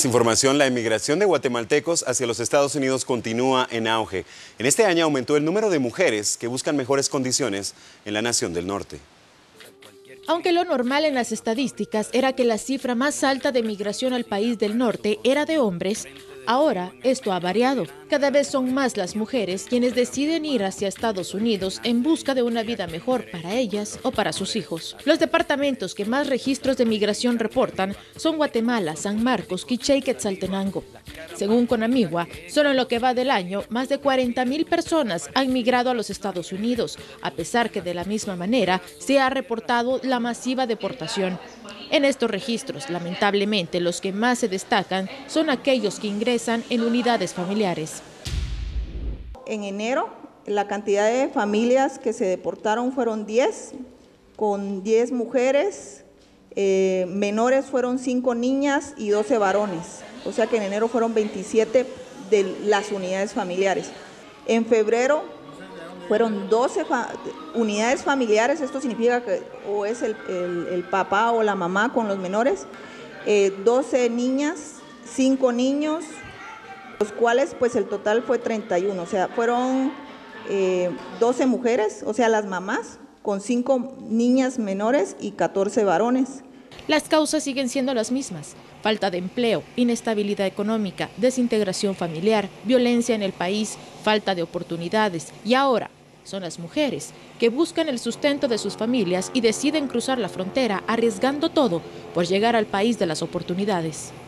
Más información, la emigración de guatemaltecos hacia los Estados Unidos continúa en auge. En este año aumentó el número de mujeres que buscan mejores condiciones en la nación del norte. Aunque lo normal en las estadísticas era que la cifra más alta de migración al país del norte era de hombres, ahora esto ha variado. Cada vez son más las mujeres quienes deciden ir hacia Estados Unidos en busca de una vida mejor para ellas o para sus hijos. Los departamentos que más registros de migración reportan son Guatemala, San Marcos, Quiché y Quetzaltenango. Según Conamigua, solo en lo que va del año, más de 40,000 personas han migrado a los Estados Unidos, a pesar que de la misma manera se ha reportado la masiva deportación. En estos registros, lamentablemente, los que más se destacan son aquellos que ingresan en unidades familiares. En enero, la cantidad de familias que se deportaron fueron 10, con 10 mujeres, menores fueron 5 niñas y 12 varones. O sea que en enero fueron 27 de las unidades familiares. En febrero fueron 12 unidades familiares, esto significa que o es el papá o la mamá con los menores, 12 niñas, 5 niños, los cuales pues el total fue 31, o sea, fueron 12 mujeres, o sea, las mamás, con 5 niñas menores y 14 varones. Las causas siguen siendo las mismas: falta de empleo, inestabilidad económica, desintegración familiar, violencia en el país, falta de oportunidades. Y ahora son las mujeres que buscan el sustento de sus familias y deciden cruzar la frontera arriesgando todo por llegar al país de las oportunidades.